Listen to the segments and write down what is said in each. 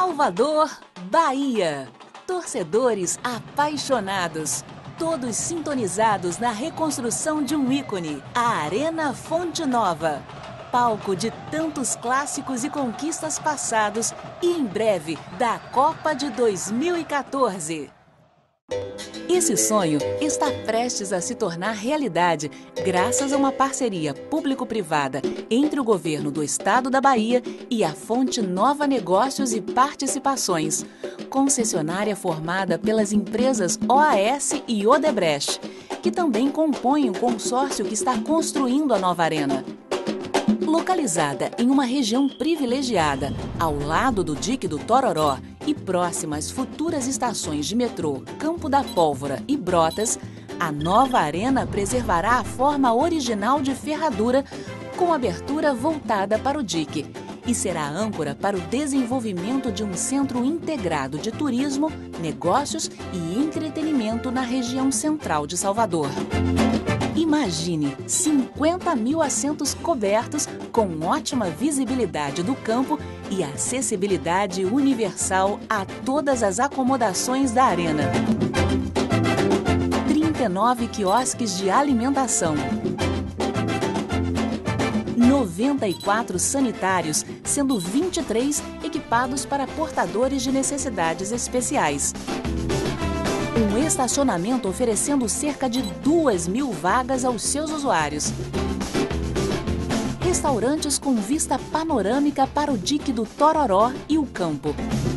Salvador, Bahia. Torcedores apaixonados, todos sintonizados na reconstrução de um ícone, a Arena Fonte Nova. Palco de tantos clássicos e conquistas passados e, em breve, da Copa de 2014. Esse sonho está prestes a se tornar realidade graças a uma parceria público-privada entre o governo do estado da Bahia e a Fonte Nova Negócios e Participações, concessionária formada pelas empresas OAS e Odebrecht, que também compõem o consórcio que está construindo a nova arena. Localizada em uma região privilegiada, ao lado do dique do Tororó e próxima às futuras estações de metrô Campo da Pólvora e Brotas, a nova arena preservará a forma original de ferradura com abertura voltada para o dique e será âncora para o desenvolvimento de um centro integrado de turismo, negócios e entretenimento na região central de Salvador. Imagine 50 mil assentos cobertos com ótima visibilidade do campo e acessibilidade universal a todas as acomodações da arena. 39 quiosques de alimentação. 94 sanitários, sendo 23 equipados para portadores de necessidades especiais. Um estacionamento oferecendo cerca de 2.000 vagas aos seus usuários. Restaurantes com vista panorâmica para o dique do Tororó e o campo.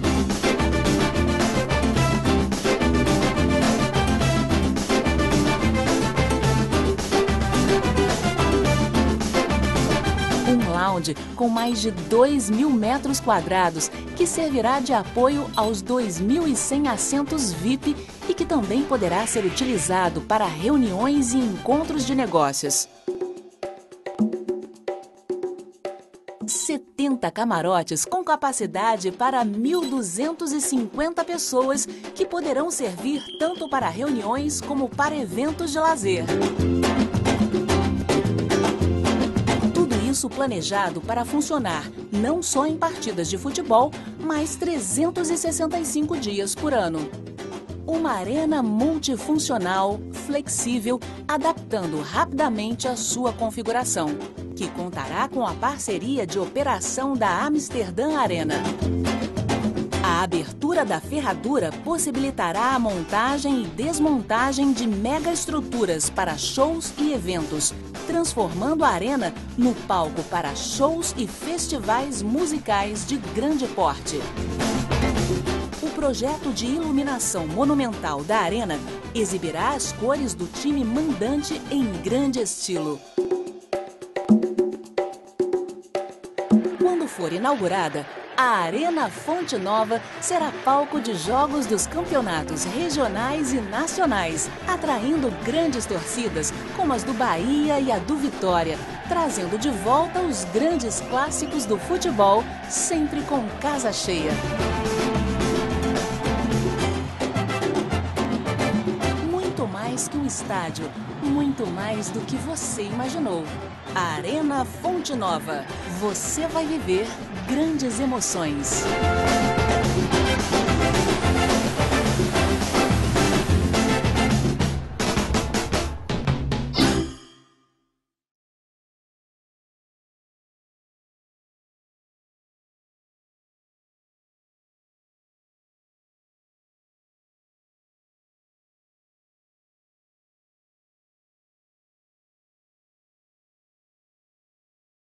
Um lounge com mais de 2.000 metros quadrados, que servirá de apoio aos 2.100 assentos VIP e que também poderá ser utilizado para reuniões e encontros de negócios. 70 camarotes com capacidade para 1.250 pessoas que poderão servir tanto para reuniões como para eventos de lazer. Tudo isso planejado para funcionar não só em partidas de futebol, mas 365 dias por ano. Uma arena multifuncional, flexível, adaptando rapidamente a sua configuração, que contará com a parceria de operação da Amsterdã Arena. A abertura da ferradura possibilitará a montagem e desmontagem de megaestruturas para shows e eventos, transformando a arena no palco para shows e festivais musicais de grande porte. O projeto de iluminação monumental da arena exibirá as cores do time mandante em grande estilo. Quando for inaugurada, a Arena Fonte Nova será palco de jogos dos campeonatos regionais e nacionais, atraindo grandes torcidas como as do Bahia e a do Vitória, trazendo de volta os grandes clássicos do futebol, sempre com casa cheia. Muito mais que um estádio, muito mais do que você imaginou. A Arena Fonte Nova. Você vai viver grandes emoções.